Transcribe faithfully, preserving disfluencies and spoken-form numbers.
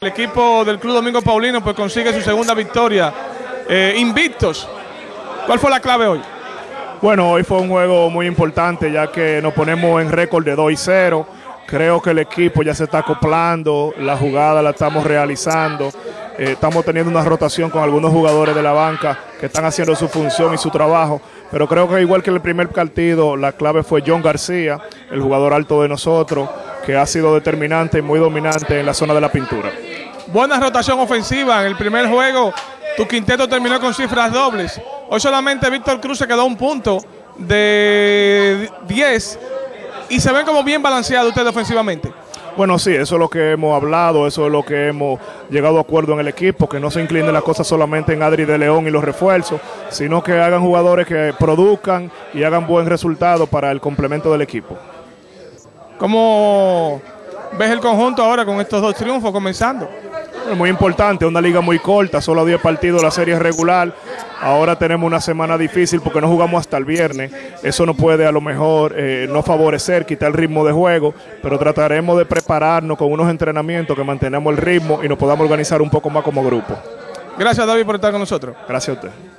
El equipo del Club Domingo Paulino pues consigue su segunda victoria, eh, invictos. ¿Cuál fue la clave hoy? Bueno, hoy fue un juego muy importante ya que nos ponemos en récord de dos y cero. Creo que el equipo ya se está acoplando, la jugada la estamos realizando. Eh, estamos teniendo una rotación con algunos jugadores de la banca que están haciendo su función y su trabajo, pero creo que igual que en el primer partido, la clave fue John García, el jugador alto de nosotros, que ha sido determinante y muy dominante en la zona de la pintura. Buena rotación ofensiva. En el primer juego, tu quinteto terminó con cifras dobles. Hoy solamente Víctor Cruz se quedó a un punto de diez y se ven como bien balanceados ustedes ofensivamente. Bueno, sí, eso es lo que hemos hablado, eso es lo que hemos llegado a acuerdo en el equipo, que no se incline la cosa solamente en Adri de León y los refuerzos, sino que hagan jugadores que produzcan y hagan buen resultado para el complemento del equipo. ¿Cómo ves el conjunto ahora con estos dos triunfos comenzando? Es muy importante, una liga muy corta, solo diez partidos la serie regular. Ahora tenemos una semana difícil porque no jugamos hasta el viernes. Eso nos puede a lo mejor eh, no favorecer, quitar el ritmo de juego, pero trataremos de prepararnos con unos entrenamientos que mantenamos el ritmo y nos podamos organizar un poco más como grupo. Gracias, David, por estar con nosotros. Gracias a usted.